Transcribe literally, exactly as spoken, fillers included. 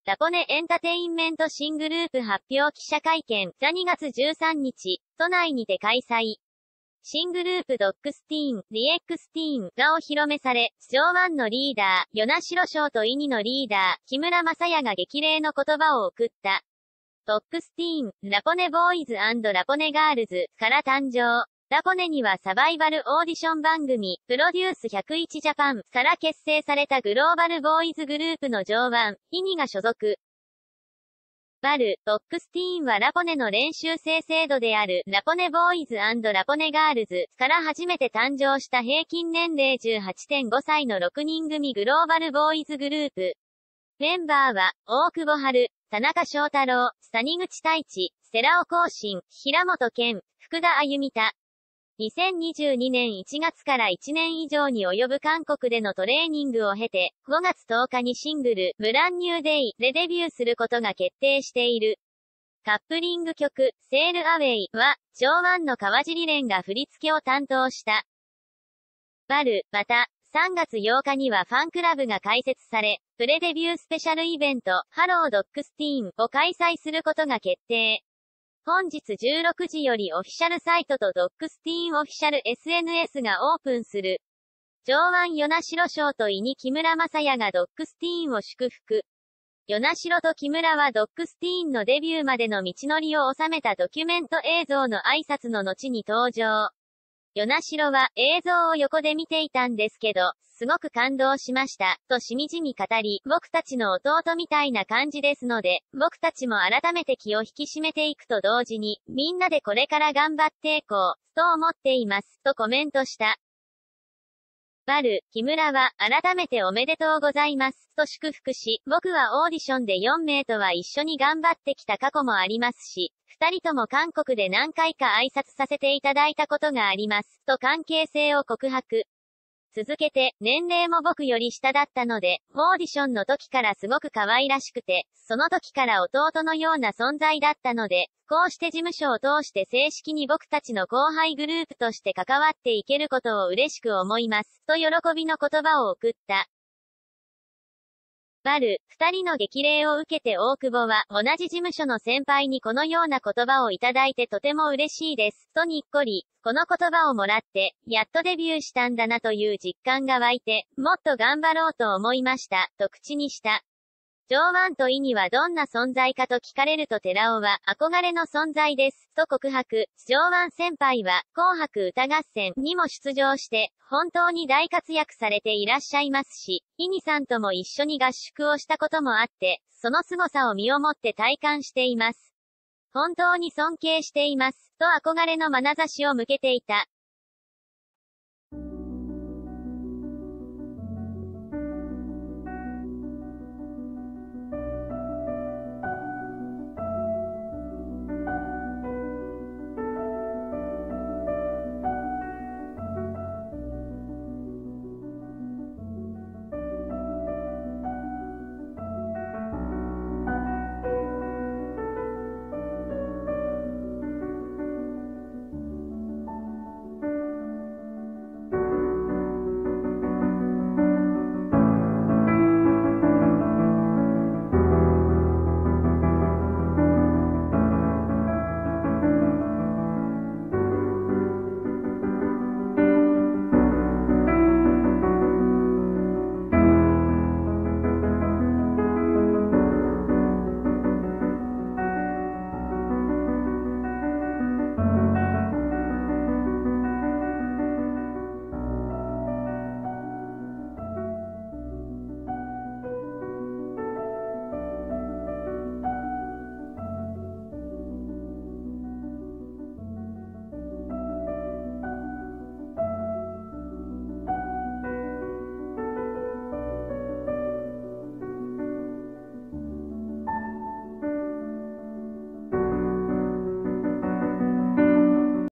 ラポネエンタテインメント新グループ発表記者会見がにがつじゅうさんにち、都内にて開催。新グループドッグスティーン、ディエックスティーンがお披露目され、ジョーワンのリーダー、与那城翔とイニのリーダー、木村正也が激励の言葉を送った。ドッグスティーン、ラポネボーイズ&ラポネガールズから誕生。ラポネにはサバイバルオーディション番組、プロデュースひゃくいちジャパンから結成されたグローバルボーイズグループのジョーワン、イニが所属。バル、ドッグスティーンはラポネの練習生制度であるラポネボーイズ&ラポネガールズから初めて誕生した平均年齢 じゅうはちてんごさいのろくにん組グローバルボーイズグループ。メンバーは、大久保春、田中翔太郎、谷口太一、世良尾行進、平本健、福田あゆみた。にせんにじゅうにねんいちがつからいちねん以上に及ぶ韓国でのトレーニングを経て、ごがつとおかにシングル、ブランニューデイでデビューすることが決定している。カップリング曲、セールアウェイは、ジョーワンの川尻蓮が振り付けを担当した。バル、また、さんがつようかにはファンクラブが開設され、プレデビュースペシャルイベント、ハロードッグスティーンを開催することが決定。本日じゅうろくじよりオフィシャルサイトとドッグスティーンオフィシャル エスエヌエス がオープンする。ジョーワン与那城翔とイニ木村正也がドッグスティーンを祝福。与那城と木村はドッグスティーンのデビューまでの道のりを収めたドキュメント映像の挨拶の後に登場。与那城は映像を横で見ていたんですけど、すごく感動しました、としみじみ語り、僕たちの弟みたいな感じですので、僕たちも改めて気を引き締めていくと同時に、みんなでこれから頑張っていこう、と思っています、とコメントした。バル、木村は、改めておめでとうございます、と祝福し、僕はオーディションでよんめいとは一緒に頑張ってきた過去もありますし、二人とも韓国で何回か挨拶させていただいたことがあります、と関係性を告白。続けて、年齢も僕より下だったので、オーディションの時からすごく可愛らしくて、その時から弟のような存在だったので、こうして事務所を通して正式に僕たちの後輩グループとして関わっていけることを嬉しく思います、と喜びの言葉を送った。バル、二人の激励を受けて大久保は、同じ事務所の先輩にこのような言葉をいただいてとても嬉しいです、とにっこり、この言葉をもらって、やっとデビューしたんだなという実感が湧いて、もっと頑張ろうと思いました、と口にした。ジョーワンとイニはどんな存在かと聞かれると寺尾は、憧れの存在です、と告白。ジョーワン先輩は、紅白歌合戦にも出場して、本当に大活躍されていらっしゃいますし、イニさんとも一緒に合宿をしたこともあって、その凄さを身をもって体感しています。本当に尊敬しています、と憧れの眼差しを向けていた。